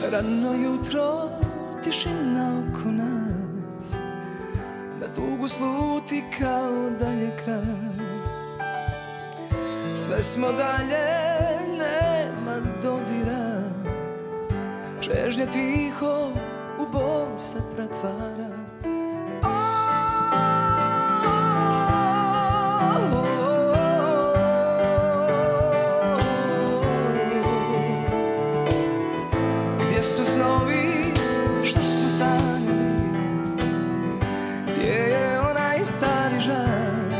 Rano jutro, tišina oko nas, na tugu sluti kao da je kraj. Sve smo dalje, nema dodira, čežnja tiho u bol se pretvara. Gdje su snovi što smo sanjali, gdje je onaj stari žar?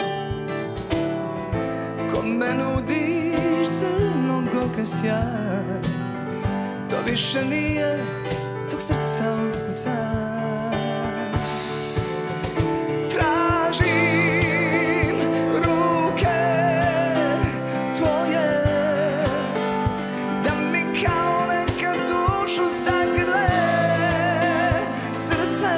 Kome nudiš crnog oka sjaj, to više nije tog srca otkuca. Tražim ruke tvoje, da mi kao neka dušu zagrle. Srce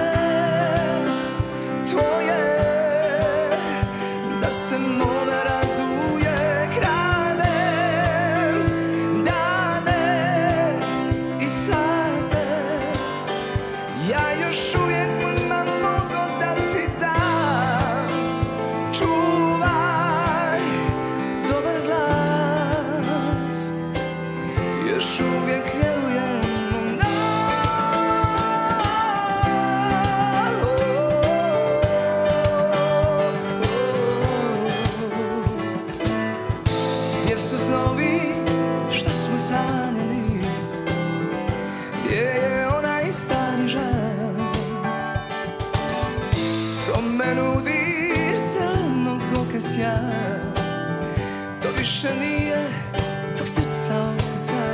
tvoje, da se mome raduje. Kradem dane i sate, ja još uvijek imam mnogo da ti dam. Čuvaj dobar glas, još uvijek vjerujem u nas. Gdje su snovi što smo sanjali, gdje je onaj stari žar? Kome nudiš crnog oka sjaj, to više nije tog srca otkuca.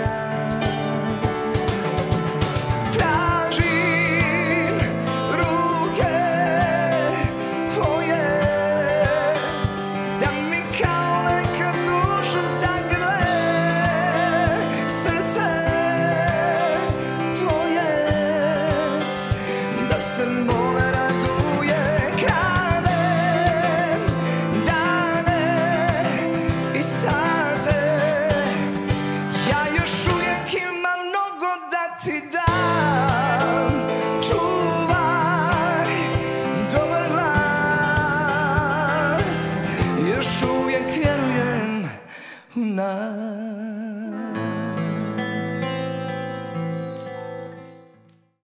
Tražim ruke tvoje, da mi kao neka dušu zagrle. Srce tvoje, da se mome raduje. Kradem dane i sate, ja još uvijek imam mnogo da ti dam. Čuvaj dobar glas, još uvijek vjerujem u nas.